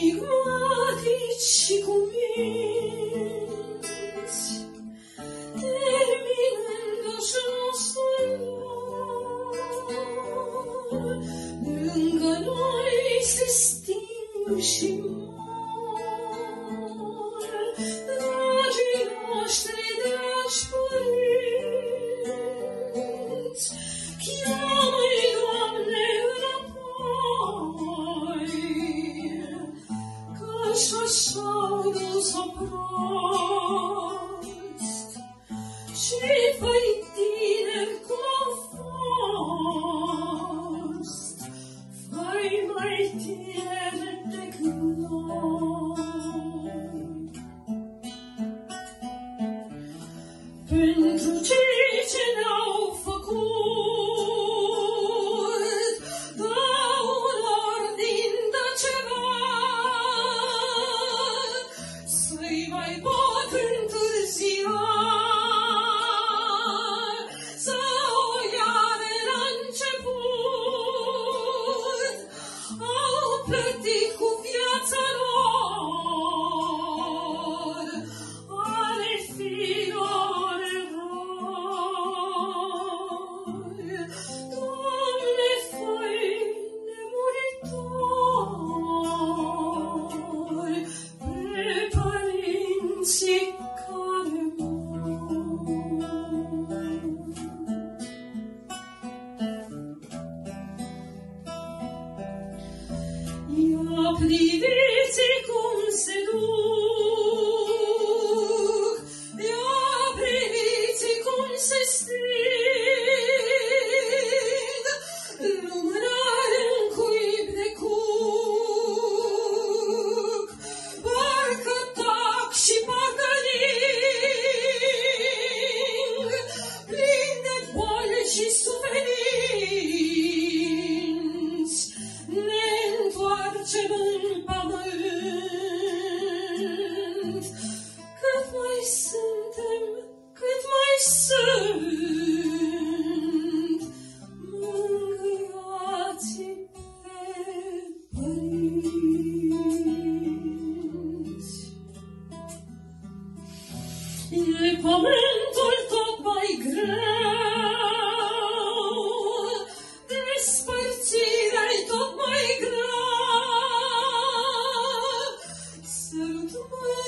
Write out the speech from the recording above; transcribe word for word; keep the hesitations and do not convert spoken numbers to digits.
enigmatici și cuminți, terminându-și nostru dor, lângă noi se sting și mor, dragii noștri dragi părinți, cheamă-i, Doamne, înapoi, că-și așa-au dus-o prost, și-i făi tineri cum au fost, făi mai tineri decât noi. Pentru cei ce ne-au făcut, dau lor din ceva, să-i mai pot întârzia, să o ia de la început, au plătit cu viața lor, ale fiilor eroi. Doamne, fă-i nemuritori pe părinții care mor. Ia priviți cum se duc, ia priviți cum se sting, lumânare în cuib de cuc, parcă tac și parcă ning, plin de boli și suferinți, ne întoarcem în pământ. Cât mai suntem, cât mai sunt, mângâiați pe părinți. E pământul tot mai greu, despărțirea-i tot mai grea, sărut-mă